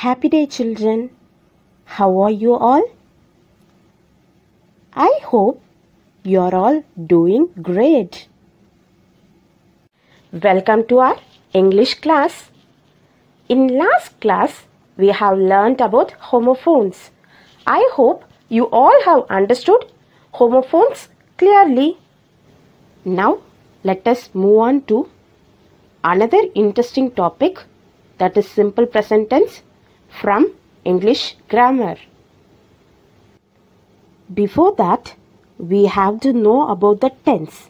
Happy day, children. How are you all? I hope you are all doing great. Welcome to our English class. In last class, we have learnt about homophones. I hope you all have understood homophones clearly. Now, let us move on to another interesting topic, that is simple present tense from English grammar. Before that, we have to know about the tense.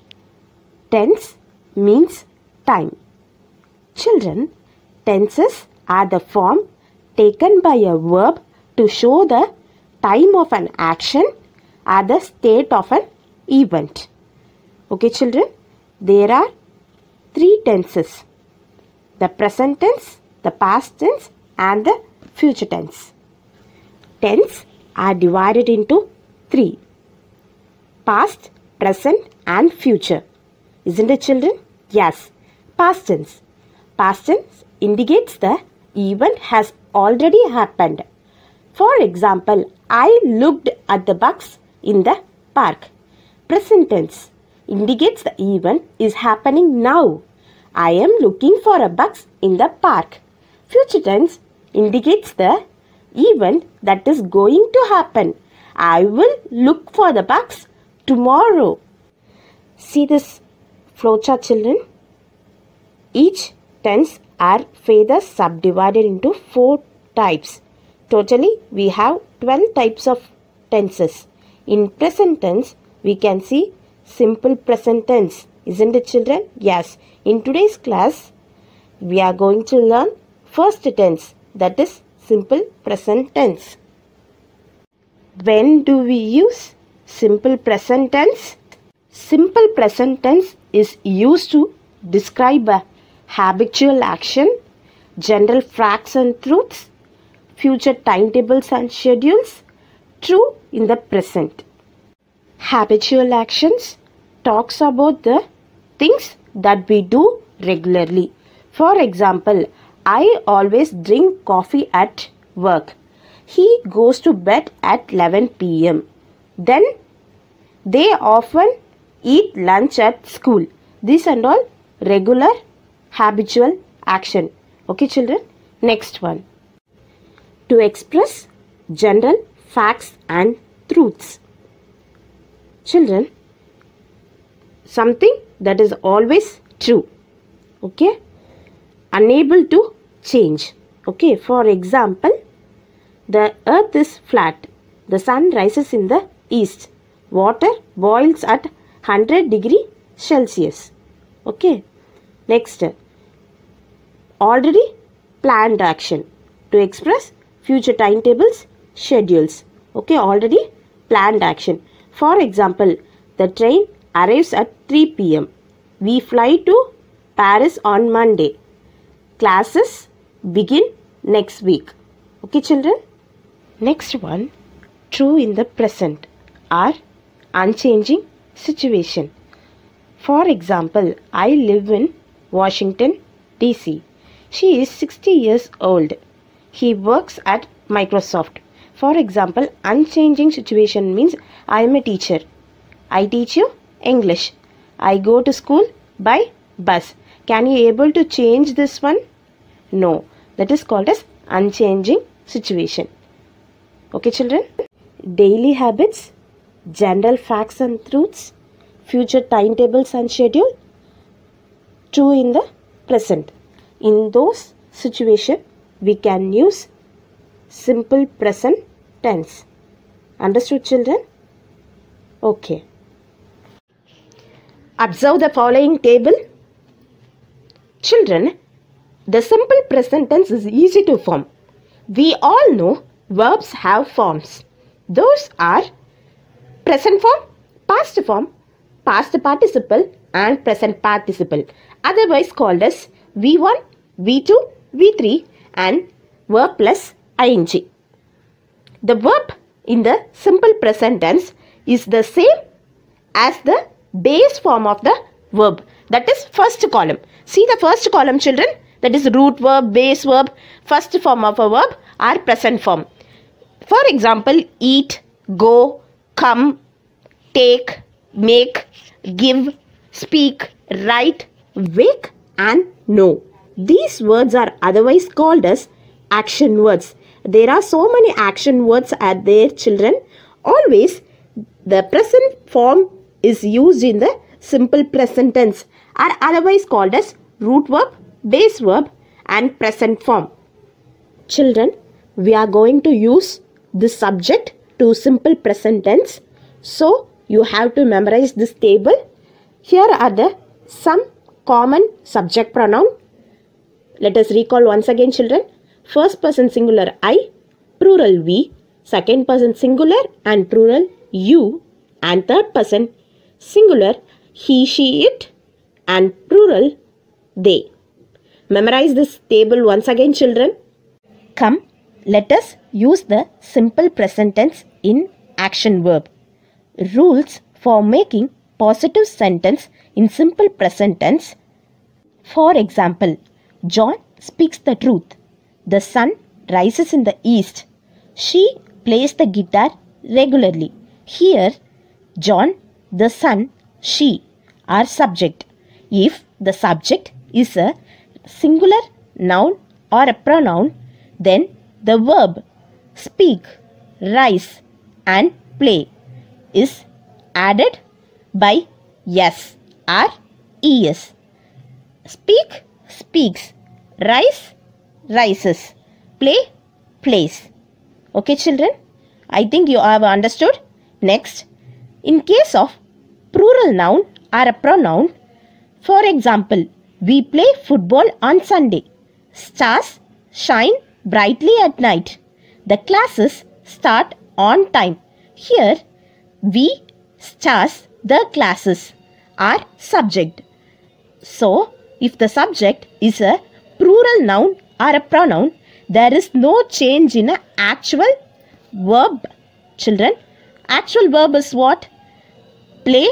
Tense means time. Children, tenses are the form taken by a verb to show the time of an action or the state of an event. Okay, children, there are three tenses: the present tense, the past tense, and the future tense. Tense are divided into three: past, present, and future. Isn't it, children? Yes. Past tense. Past tense indicates the event has already happened. For example, I looked at the bugs in the park. Present tense indicates the event is happening now. I am looking for a bugs in the park. Future tense indicates the event that is going to happen. I will look for the bugs tomorrow. See this flowchart, children. Each tense are further subdivided into 4 types. Totally, we have 12 types of tenses. In present tense, we can see simple present tense. Isn't it, children? Yes. In today's class, we are going to learn first tense, that is simple present tense. When do we use simple present tense? Simple present tense is used to describe a habitual action, general facts and truths, future timetables and schedules, true in the present. Habitual actions talks about the things that we do regularly. For example, I always drink coffee at work. He goes to bed at 11 p.m. Then they often eat lunch at school. These and all regular habitual action. Okay, children? Next one. To express general facts and truths. Children, something that is always true. Okay? Unable to change. Okay, for example, the earth is flat. The sun rises in the east. Water boils at 100 degrees Celsius. Okay. Next, already planned action. To express future timetables, schedules. Okay, already planned action. For example, the train arrives at 3 p.m. We fly to Paris on Monday. Classes begin next week. Okay, children? Next one, true in the present or unchanging situation. For example, I live in Washington, D.C. She is 60 years old. He works at Microsoft. For example, unchanging situation means I am a teacher. I teach you English. I go to school by bus. Can you able to change this one? No. That is called as unchanging situation. Okay, children? Daily habits, general facts and truths, future timetables and schedule, true in the present. In those situations, we can use simple present tense. Understood, children? Okay. Observe the following table. Children, the simple present tense is easy to form. We all know verbs have forms. Those are present form, past participle, and present participle, otherwise called as V1, V2, V3, and verb plus ing. The verb in the simple present tense is the same as the base form of the verb, that is first column. See the first column, children. that is root verb, base verb, first form of a verb or present form. For example, eat, go, come, take, make, give, speak, write, wake and know. These words are otherwise called as action words. There are so many action words at there, children. Always the present form is used in the simple present tense, are otherwise called as root verb, base verb and present form. Children, we are going to use this subject to simple present tense. So you have to memorize this table. Here are the some common subject pronoun. Let us recall once again, children. First person singular I, plural we, second person singular and plural you, and third person singular he, she, it and plural they. Memorize this table once again, children. Come, let us use the simple present tense in action verb. Rules for making positive sentence in simple present tense. For example, John speaks the truth. The sun rises in the east. She plays the guitar regularly. Here, John, the sun, she are subject. If the subject is a singular noun or a pronoun, then the verb speak, rise and play is added by s or es. Speak, speaks, rise, rises, play, plays. Okay, children? I think you have understood. Next, in case of plural noun or a pronoun, for example, we play football on Sunday. Stars shine brightly at night. The classes start on time. Here, we, stars, the classes are subject. So, if the subject is a plural noun or a pronoun, there is no change in an actual verb. Children, actual verb is what? Play,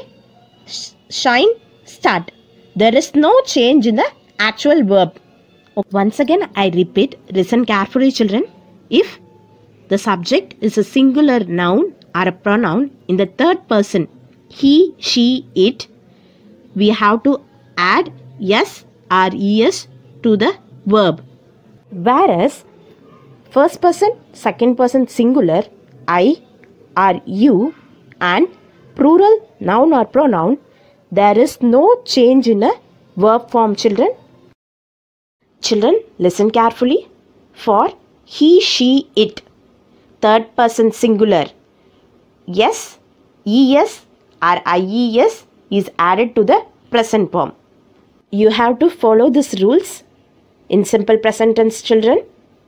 shine, start. There is no change in the actual verb. Once again, I repeat, listen carefully, children. If the subject is a singular noun or a pronoun in the third person, he, she, it, we have to add s or es to the verb. Whereas, first person, second person singular, I or you and plural noun or pronoun, there is no change in a verb form, children. Children, listen carefully. For he, she, it, third person singular, yes, es or ies is added to the present form. You have to follow these rules in simple present tense, children.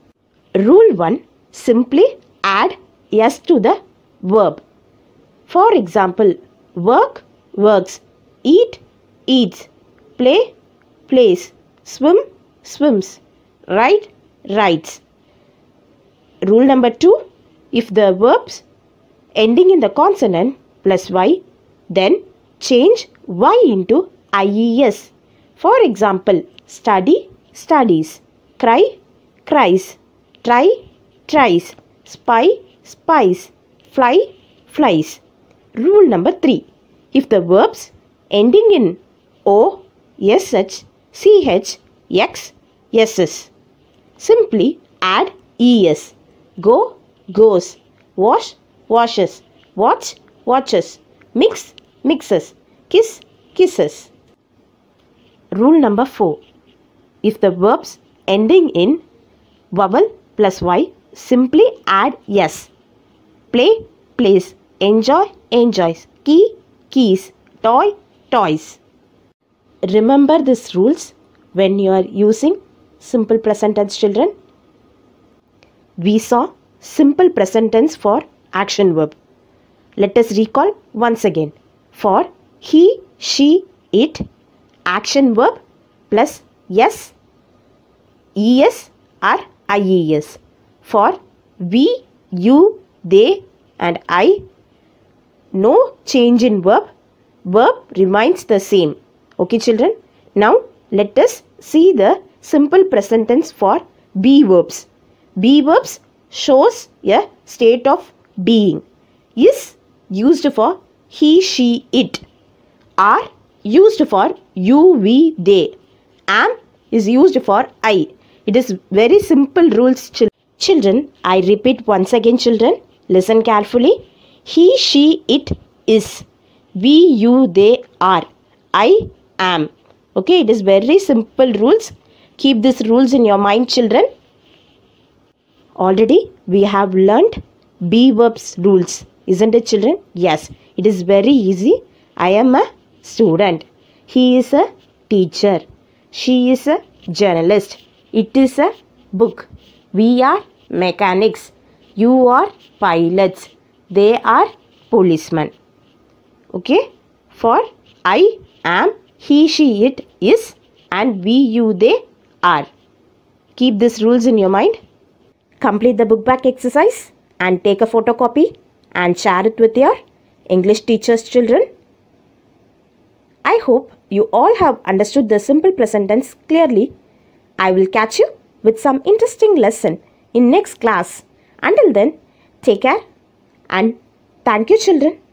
Rule 1. Simply add s to the verb. For example, work, works, eat, eats, play, plays, swim, swims, write, writes. Rule number 2. If the verbs ending in the consonant plus y, then change y into ies. For example, study, studies, cry, cries, try, tries, spy, spies, fly, flies. Rule number 3. If the verbs ending in o, sh, ch, x, ss, simply add es. Go, goes, wash, washes, watch, watches, mix, mixes, kiss, kisses. Rule number 4. If the verbs ending in vowel plus y, simply add s. Play, plays, enjoy, enjoys, key, keys, toy, toys. Remember these rules when you are using simple present tense, children. We saw simple present tense for action verb. Let us recall once again. For he, she, it, action verb plus s, es or ies. For we, you, they and I, no change in verb. Verb remains the same. Okay, children. Now let us see the simple present tense for be verbs. Be verbs shows a state of being. Is used for he, she, it. Are used for you, we, they. Am is used for I. It is very simple rules, children. I repeat once again, children. Listen carefully. He, she, it is. We, you, they, are. I am. Okay, it is very simple rules. Keep these rules in your mind, children. Already we have learnt be verbs rules. Isn't it, children? Yes, it is very easy. I am a student. He is a teacher. She is a journalist. It is a book. We are mechanics. You are pilots. They are policemen. Okay? For I am, he, she, it is, and we, you, they are. Keep these rules in your mind. Complete the book back exercise and take a photocopy and share it with your English teachers, children. I hope you all have understood the simple present tense clearly. I will catch you with some interesting lesson in next class. Until then, take care and thank you, children.